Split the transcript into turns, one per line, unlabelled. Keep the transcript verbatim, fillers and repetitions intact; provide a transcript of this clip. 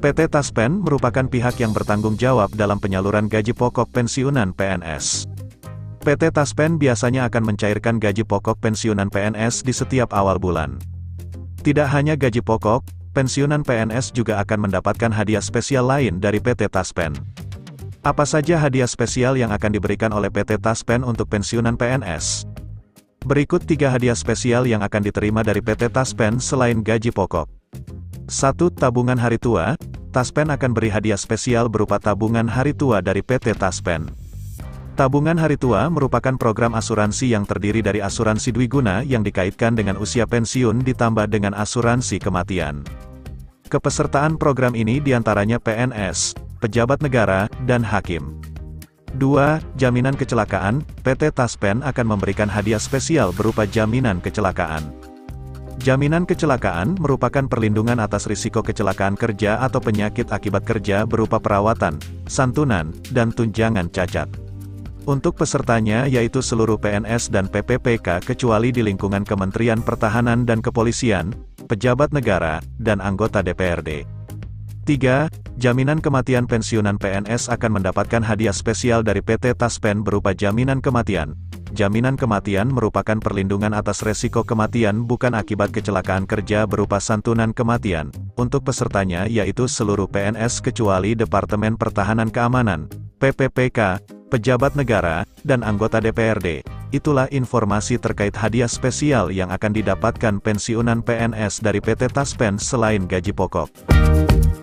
P T Taspen merupakan pihak yang bertanggung jawab dalam penyaluran gaji pokok pensiunan P N S. P T Taspen biasanya akan mencairkan gaji pokok pensiunan P N S di setiap awal bulan. Tidak hanya gaji pokok, pensiunan P N S juga akan mendapatkan hadiah spesial lain dari P T Taspen. Apa saja hadiah spesial yang akan diberikan oleh P T Taspen untuk pensiunan P N S? Berikut tiga hadiah spesial yang akan diterima dari P T Taspen selain gaji pokok. satu. Tabungan hari tua. Taspen akan beri hadiah spesial berupa tabungan hari tua dari P T Taspen. Tabungan hari tua merupakan program asuransi yang terdiri dari asuransi dwiguna yang dikaitkan dengan usia pensiun ditambah dengan asuransi kematian. Kepesertaan program ini diantaranya P N S, pejabat negara, dan hakim. dua. Jaminan kecelakaan. P T Taspen akan memberikan hadiah spesial berupa jaminan kecelakaan. Jaminan kecelakaan merupakan perlindungan atas risiko kecelakaan kerja atau penyakit akibat kerja berupa perawatan, santunan, dan tunjangan cacat. Untuk pesertanya yaitu seluruh P N S dan P P P K kecuali di lingkungan Kementerian Pertahanan dan Kepolisian, pejabat negara, dan anggota D P R D. tiga. Jaminan kematian pensiunan P N S akan mendapatkan hadiah spesial dari P T Taspen berupa jaminan kematian. Jaminan kematian merupakan perlindungan atas resiko kematian bukan akibat kecelakaan kerja berupa santunan kematian. Untuk pesertanya yaitu seluruh P N S kecuali Departemen Pertahanan Keamanan, P P P K, pejabat negara, dan anggota D P R D. Itulah informasi terkait hadiah spesial yang akan didapatkan pensiunan P N S dari P T Taspen selain gaji pokok.